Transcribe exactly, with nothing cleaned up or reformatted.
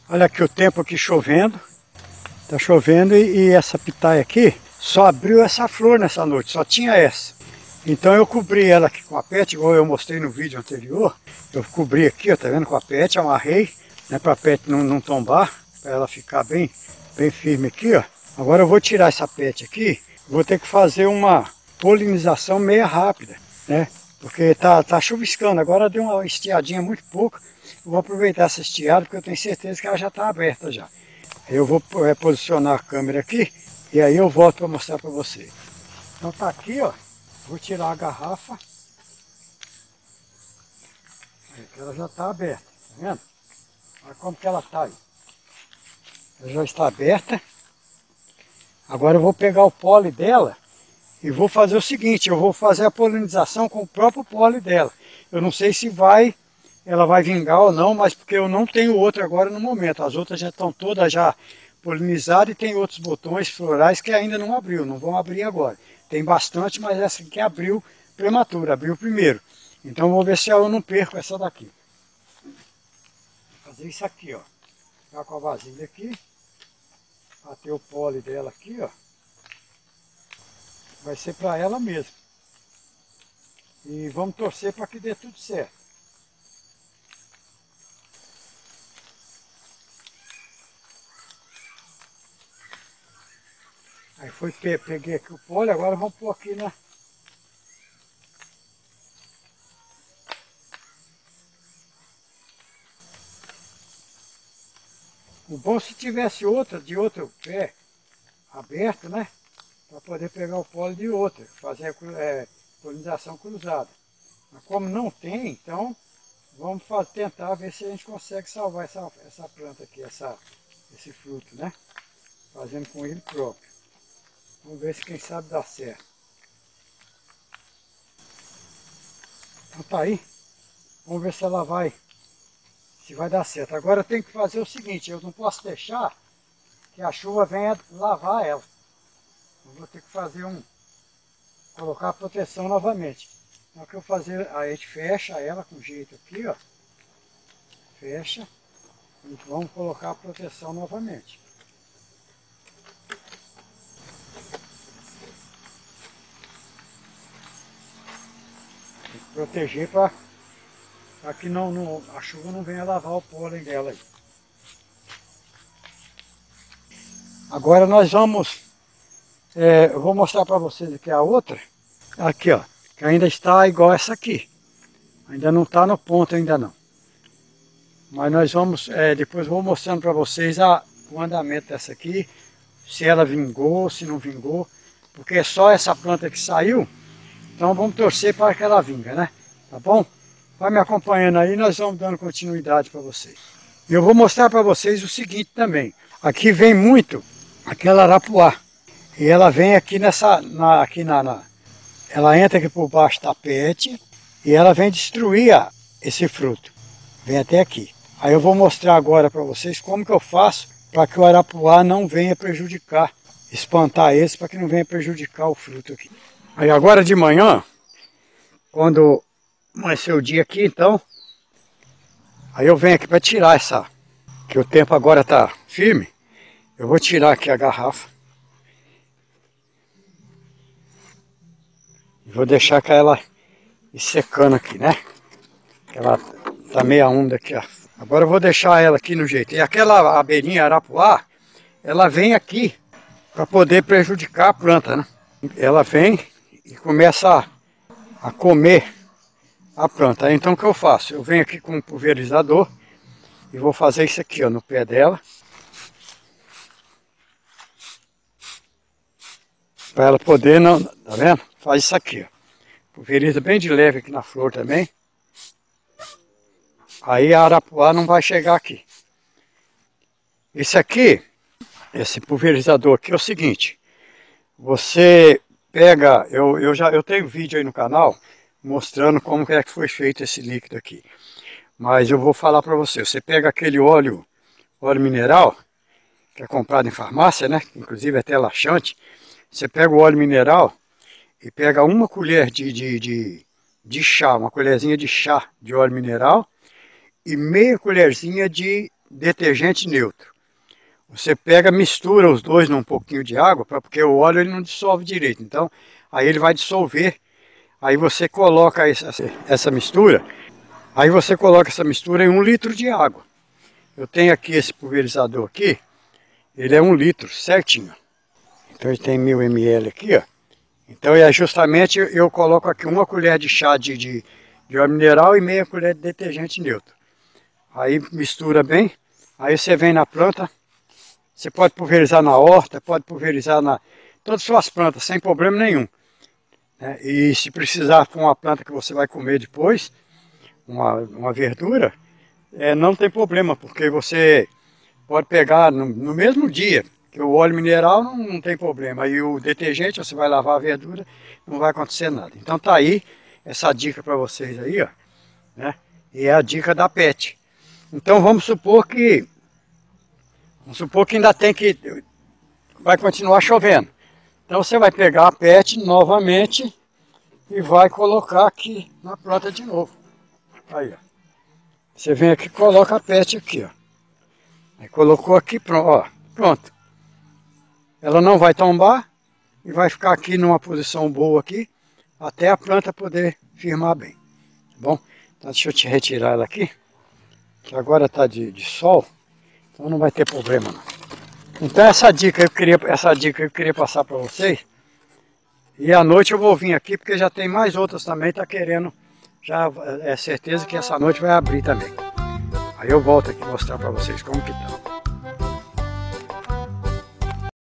Olha aqui o tempo aqui chovendo. Tá chovendo e, e essa pitaia aqui só abriu essa flor nessa noite, só tinha essa. Então eu cobri ela aqui com a pet, igual eu mostrei no vídeo anterior. Eu cobri aqui, ó, tá vendo, com a pet, amarrei, né, pra pet não, não tombar, para ela ficar bem, bem firme aqui, ó. Agora eu vou tirar essa pet aqui, vou ter que fazer uma polinização meia rápida, né? Porque tá, tá chuviscando, agora deu uma estiadinha muito pouco. Eu vou aproveitar essa estiada porque eu tenho certeza que ela já está aberta já. Eu vou é, posicionar a câmera aqui e aí eu volto para mostrar para você. Então tá aqui, ó. Vou tirar a garrafa. Ela já está aberta, tá vendo? Olha como que ela está aí. Ela já está aberta. Agora eu vou pegar o pólen dela e vou fazer o seguinte, eu vou fazer a polinização com o próprio pólen dela. Eu não sei se vai, ela vai vingar ou não, mas porque eu não tenho outra agora no momento. As outras já estão todas já polinizadas e tem outros botões florais que ainda não abriu, não vão abrir agora. Tem bastante, mas essa aqui abriu prematura, abriu primeiro. Então vou ver se eu não perco essa daqui. Vou fazer isso aqui, ó. Ficar com a vasilha aqui. Bater o pólen dela aqui, ó. Vai ser para ela mesmo. E vamos torcer para que dê tudo certo. Aí foi, peguei aqui o pólen, agora vamos pôr aqui, né? O bom se tivesse outra, de outro pé aberto, né? Para poder pegar o pólen de outra, fazer é, polinização cruzada. Mas como não tem, então vamos fazer, tentar ver se a gente consegue salvar essa, essa planta aqui, essa, esse fruto, né? Fazendo com ele próprio. Vamos ver se quem sabe dá certo. Então tá aí. Vamos ver se ela vai, se vai dar certo. Agora tem que fazer o seguinte, eu não posso deixar que a chuva venha lavar ela. Eu vou ter que fazer um, colocar a proteção novamente. Então o que eu fazer, a gente fecha ela com jeito aqui, ó. Fecha. E vamos colocar a proteção novamente. Tem que proteger para que não, não, a chuva não venha lavar o pólen dela aí. Agora nós vamos, é, eu vou mostrar para vocês aqui a outra. Aqui, ó, que ainda está igual essa aqui. Ainda não está no ponto, ainda não. Mas nós vamos, é, depois vou mostrando para vocês a, o andamento dessa aqui. Se ela vingou, se não vingou. Porque é só essa planta que saiu. Então vamos torcer para que ela vinga, né? Tá bom? Vai me acompanhando aí, nós vamos dando continuidade para vocês. E eu vou mostrar para vocês o seguinte também. Aqui vem muito aquela arapuá. E ela vem aqui nessa, na, aqui na, na, ela entra aqui por baixo da pet e ela vem destruir a, esse fruto. Vem até aqui. Aí eu vou mostrar agora para vocês como que eu faço para que o arapuá não venha prejudicar, espantar esse para que não venha prejudicar o fruto aqui. Aí agora de manhã, quando amanheceu o dia aqui, então, aí eu venho aqui para tirar essa, que o tempo agora está firme, eu vou tirar aqui a garrafa. Vou deixar que ela ir secando aqui, né? Ela tá meia onda aqui, ó. Agora eu vou deixar ela aqui no jeito. E aquela abelhinha arapuá, ela vem aqui para poder prejudicar a planta, né? Ela vem e começa a, a comer a planta. Então o que eu faço? Eu venho aqui com um pulverizador e vou fazer isso aqui, ó, no pé dela. Para ela poder, não, tá vendo? Faz isso aqui, ó. Pulveriza bem de leve aqui na flor também. Aí a arapuá não vai chegar aqui. Esse aqui, esse pulverizador aqui é o seguinte. Você pega, eu, eu já eu tenho vídeo aí no canal mostrando como é que foi feito esse líquido aqui. Mas eu vou falar para você. Você pega aquele óleo, óleo mineral, que é comprado em farmácia, né? Inclusive é até laxante. Você pega o óleo mineral e pega uma colher de, de, de, de chá, uma colherzinha de chá de óleo mineral e meia colherzinha de, detergente neutro. Você pega, mistura os dois num pouquinho de água, pra, porque o óleo ele não dissolve direito. Então, aí ele vai dissolver. Aí você coloca essa, essa mistura, aí você coloca essa mistura em um litro de água. Eu tenho aqui esse pulverizador aqui, ele é um litro, certinho. Então ele tem mil mililitros aqui, ó. Então é justamente, eu coloco aqui uma colher de chá de, de, de óleo mineral e meia colher de detergente neutro. Aí mistura bem, aí você vem na planta, você pode pulverizar na horta, pode pulverizar na todas as suas plantas, sem problema nenhum. Né? E se precisar for uma planta que você vai comer depois, uma, uma verdura, é, não tem problema, porque você pode pegar no, no mesmo dia, que o óleo mineral não, não tem problema, e o detergente você vai lavar a verdura, não vai acontecer nada. Então tá aí essa dica para vocês aí, ó, né? E é a dica da pet. Então vamos supor que, vamos supor que ainda tem que, vai continuar chovendo. Então você vai pegar a pet novamente e vai colocar aqui na planta de novo. Aí, ó. Você vem aqui e coloca a pet aqui, ó. Aí colocou aqui, pronto, ó, pronto. Ela não vai tombar e vai ficar aqui numa posição boa aqui, até a planta poder firmar bem. Tá bom? Então deixa eu te retirar ela aqui, que agora está de, de sol, então não vai ter problema não. Então essa dica eu queria, essa dica eu queria passar para vocês. E à noite eu vou vir aqui, porque já tem mais outras também, tá querendo, já é certeza que essa noite vai abrir também. Aí eu volto aqui mostrar para vocês como que tá.